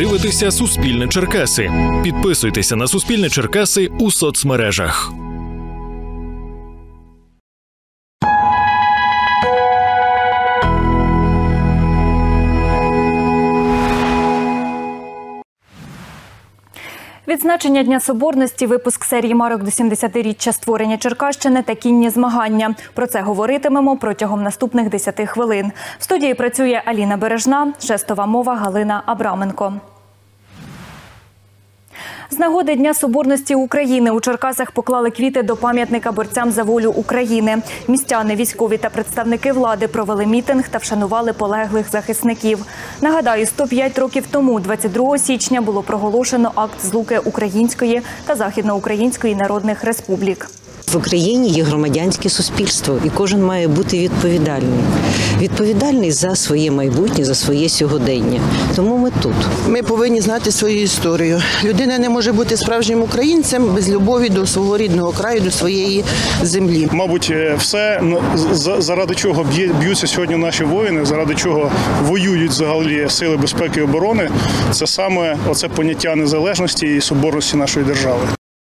дивитеся «Суспільне Черкаси». Підписуйтеся на «Суспільне Черкаси» у соцмережах. Відзначення Дня Соборності, випуск серії марок до 70-річчя створення Черкащини та кінні змагання. Про це говоритимемо протягом наступних 10 хвилин. В студії працює Аліна Бережна, жестова мова Галина Абраменко. З нагоди Дня Соборності України у Черкасах поклали квіти до пам'ятника борцям за волю України. Містяни, військові та представники влади провели мітинг та вшанували полеглих захисників. Нагадаю, 105 років тому, 22 січня, було проголошено акт злуки Української та Західноукраїнської народних республік. В Україні є громадянське суспільство, і кожен має бути відповідальний. Відповідальний за своє майбутнє, за своє сьогодення. Тому ми тут. Ми повинні знати свою історію. Людина не може бути справжнім українцем без любові до свого рідного краю, до своєї землі. Мабуть, все, заради чого б'ються сьогодні наші воїни, заради чого воюють взагалі сили безпеки і оборони, це саме оце поняття незалежності і соборності нашої держави.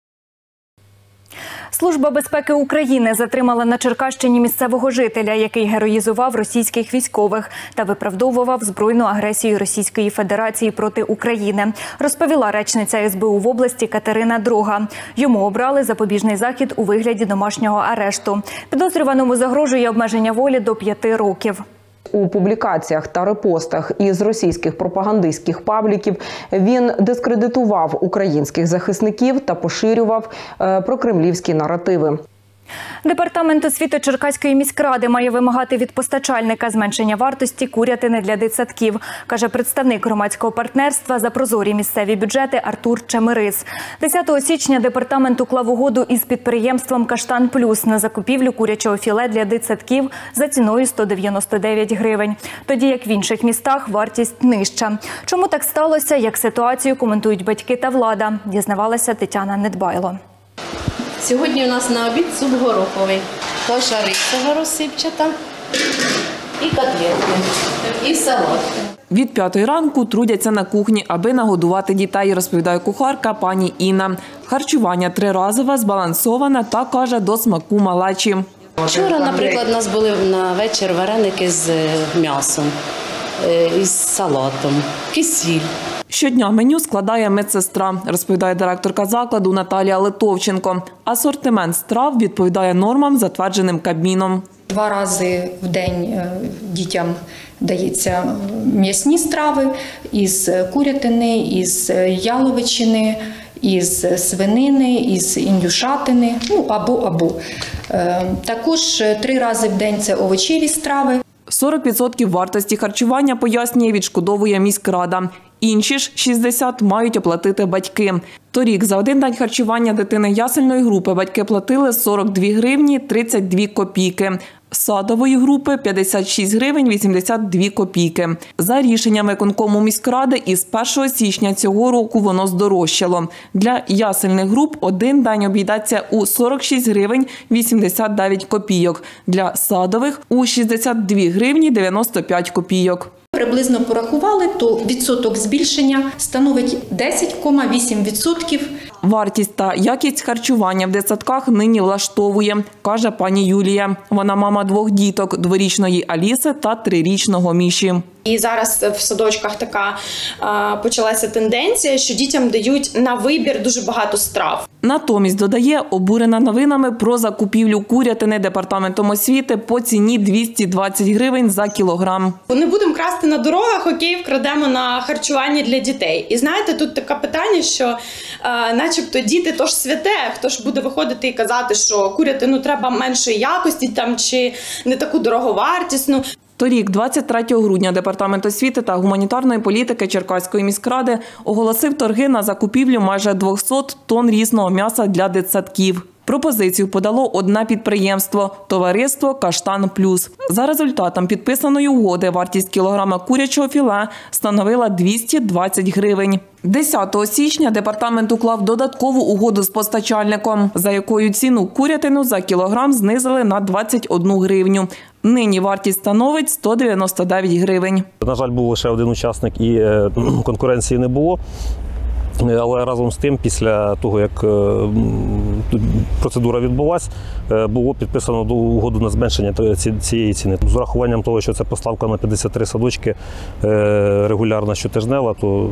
Служба безпеки України затримала на Черкащині місцевого жителя, який героїзував російських військових та виправдовував збройну агресію Російської Федерації проти України, розповіла речниця СБУ в області Катерина Дрога. Йому обрали запобіжний захід у вигляді домашнього арешту. Підозрюваному загрожує обмеження волі до 5 років. У публікаціях та репостах із російських пропагандистських пабліків він дискредитував українських захисників та поширював прокремлівські наративи. Департамент освіти Черкаської міськради має вимагати від постачальника зменшення вартості курятини для дитсадків, каже представник громадського партнерства «За прозорі місцеві бюджети» Артур Чемерис. 10 січня департамент уклав угоду із підприємством «Каштан Плюс» на закупівлю курячого філе для дитсадків за ціною 199 гривень. Тоді як в інших містах вартість нижча. Чому так сталося, як ситуацію коментують батьки та влада, дізнавалася Тетяна Недбайло. Сьогодні у нас на обід суп гороховий, каша рисова розсипчата і котлетки, і салат. Від 5 ранку трудяться на кухні, аби нагодувати дітей, розповідає кухарка пані Інна. Харчування триразове, збалансоване та, каже, до смаку малечі. Вчора, наприклад, у нас були на вечір вареники з м'ясом, із салатом, кисіль. Щодня меню складає медсестра, розповідає директорка закладу Наталія Литовченко. Асортимент страв відповідає нормам, затвердженим Кабміном. 2 рази в день дітям дається м'ясні страви із курятини, із яловичини, із свинини, із індюшатини, або. Також 3 рази в день – це овочеві страви. 40% вартості харчування, пояснює, відшкодовує міськрада. Інші ж 60% мають оплатити батьки. Торік за один день харчування дитини ясельної групи батьки платили 42 гривні 32 копійки. Садової групи – 56 гривень 82 копійки. За рішенням виконкому міськради із 1 січня цього року воно здорожчало. Для ясельних груп один день обійдеться у 46 гривень 89 копійок. Для садових – у 62 гривні 95 копійок. Приблизно порахували, то відсоток збільшення становить 10,8%. Вартість та якість харчування в дитсадках нині влаштовує, каже пані Юлія. Вона мама 2 діток – 2-річної Аліси та 3-річного Міші. І зараз в садочках така почалася тенденція, що дітям дають на вибір дуже багато страв. Натомість, додає, обурена новинами про закупівлю курятини департаментом освіти по ціні 220 гривень за кілограм. Не будемо красти на дорогах, окей, вкрадемо на харчування для дітей. І знаєте, тут таке питання, що начебто діти – то ж святе, хто ж буде виходити і казати, що курятину треба меншої якості чи не таку дороговартісну. Торік, 23 грудня, Департамент освіти та гуманітарної політики Черкаської міськради оголосив торги на закупівлю майже 200 тонн різного м'яса для дитсадків. Пропозицію подало одне підприємство – товариство «Каштан Плюс». За результатом підписаної угоди вартість кілограма курячого філе становила 220 гривень. 10 січня департамент уклав додаткову угоду з постачальником, за якою ціну курятину за кілограм знизили на 21 гривню. Нині вартість становить 199 гривень. На жаль, був лише один учасник і конкуренції не було. Але разом з тим, після того, як процедура відбулася, було підписано угоду на зменшення цієї ціни. З урахуванням того, що це поставка на 53 садочки регулярна щотижнева, то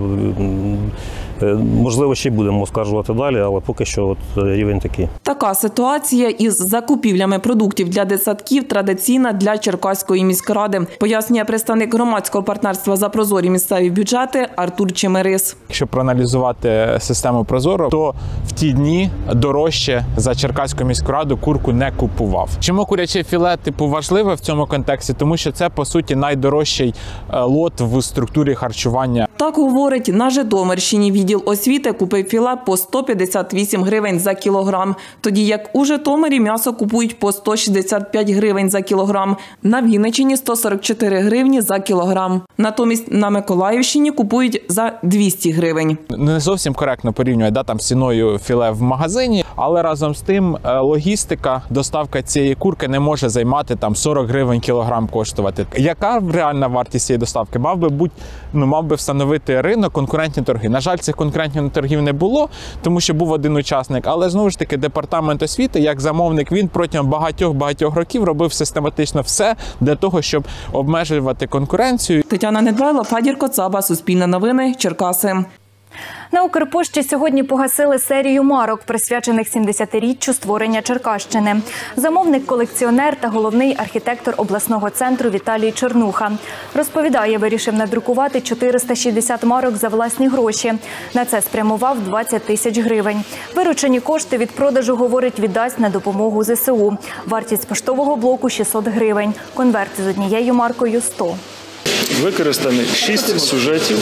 можливо ще й будемо оскаржувати далі, але поки що рівень такий. Така ситуація із закупівлями продуктів для дитсадків традиційна для Черкаської міськради, пояснює представник громадського партнерства «За прозорі місцеві бюджети» Артур Чемерис. Якщо проаналізувати систему «Прозоро», то в ті дні дорожче за Черкаську міську раду курку не купував. Чому куряче філе важливе в цьому контексті? Тому що це, по суті, найдорожчий лот в структурі харчування. Так говорить, на Житомирщині відділ освіти купив філе по 158 гривень за кілограм, тоді як у Житомирі м'ясо купують по 165 гривень за кілограм, на Вінниччині – 144 гривні за кілограм. Натомість на Миколаївщині купують за 200 гривень. Не зовсім коректно порівнювати з ціною філе в магазині, але разом з тим логістика, доставка цієї курки не може займати 40 гривень кілограм коштувати. Яка реальна вартість цієї доставки? Мав би встановити ринок, конкурентні торги. На жаль, цих конкурентних торгів не було, тому що був один учасник, але знову ж таки департамент освіти, як замовник, він протягом багатьох років робив систематично все для того, щоб обмежувати конкуренцію. Тетяна Недбайло, Фадір Коцаба, Суспільне новини, Черкаси. На Укрпошті сьогодні погасили серію марок, присвячених 70-річчю створення Черкащини. Замовник – колекціонер та головний архітектор обласного центру Віталій Чернуха. Розповідає, вирішив надрукувати 460 марок за власні гроші. На це спрямував 20 тисяч гривень. Виручені кошти від продажу, говорить, віддасть на допомогу ЗСУ. Вартість поштового блоку – 600 гривень. Конверти з однією маркою – 100. Використані 6 сюжетів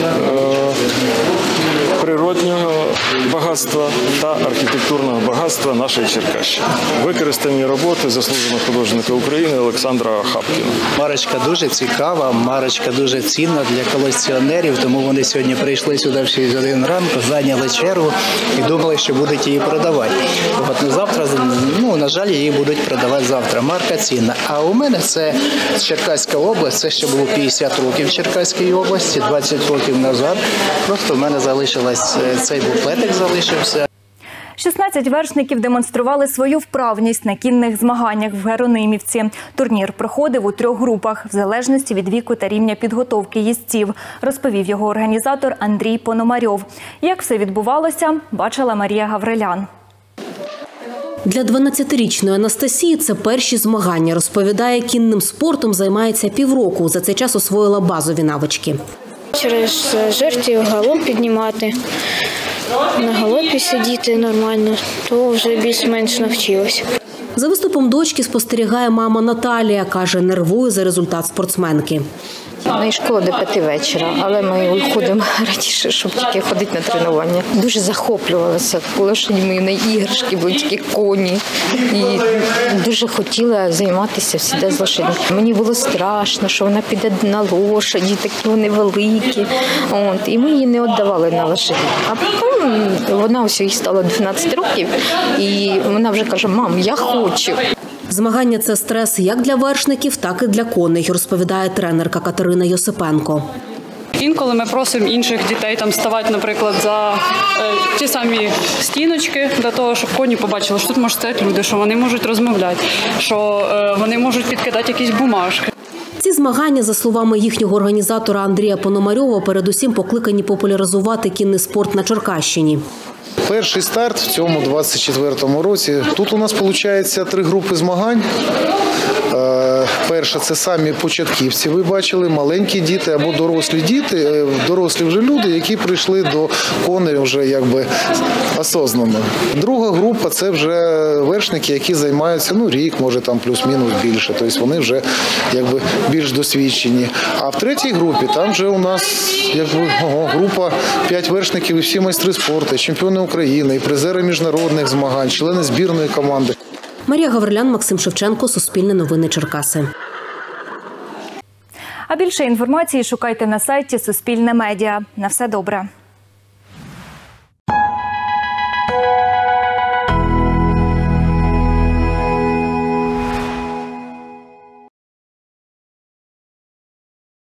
природнього багатства та архітектурного багатства нашої Черкащини. Використані роботи заслуженого художника України Олександра Хапкіна. Марочка дуже цікава, марочка дуже цінна для колекціонерів, тому вони сьогодні прийшли сюди в 6 годин ранку, зайняли чергу і думали, що будуть її продавати. Завтра, на жаль, її будуть продавати завтра. Марка цінна. А у мене це Черкаська область, це ще було 50 років в Черкаській області, 20 років назад. Просто в мене залишилось, цей буклетик залишився. 16 вершників демонстрували свою вправність на кінних змаганнях в Геронимівці. Турнір проходив у 3 групах, в залежності від віку та рівня підготовки їздців, розповів його організатор Андрій Пономарьов. Як все відбувалося, бачила Марія Гаврилян. Для 12-річної Анастасії це перші змагання. Розповідає, кінним спортом займається півроку. За цей час освоїла базові навички. Через жерті галоп піднімати, на галопі сидіти нормально, то вже більш-менш навчилась. За виступом дочки спостерігає мама Наталія. Каже, нервує за результат спортсменки. У неї школа до 5 вечора, але ми ходимо раніше, щоб тільки ходити на тренування. Дуже захоплювалася лошадьми, на іграшки були тільки коні. І дуже хотіла займатися завжди з лошадьми. Мені було страшно, що вона піде на лошаді, такі вони великі. І ми її не віддавали на лошаді. А потім вона ось їй стало 12 років, і вона вже каже, мам, я хочу. Змагання – це стрес як для вершників, так і для коней, розповідає тренерка Катерина Йосипенко. Інколи ми просимо інших дітей ставати, наприклад, за ті самі стіночки, для того, щоб коні побачили, що тут можуть стояти люди, що вони можуть розмовляти, що вони можуть підкидати якісь бумажки. Ці змагання, за словами їхнього організатора Андрія Пономарьова, передусім покликані популяризувати кінний спорт на Черкащині. Перший старт в цьому 24-му році. Тут у нас, виходить, 3 групи змагань. Перше, це самі початківці, ви бачили, маленькі діти або дорослі діти, дорослі вже люди, які прийшли до коней вже якби осознано. Друга група – це вже вершники, які займаються рік, може там плюс-мінус більше, тобто вони вже якби більш досвідчені. А в третій групі там вже у нас якби група 5 вершників і всі майстри спорту, чемпіони України, і призери міжнародних змагань, члени збірної команди. Марія Гаврилян, Максим Шевченко, Суспільне новини Черкаси. А більше інформації шукайте на сайті Суспільне медіа. На все добре.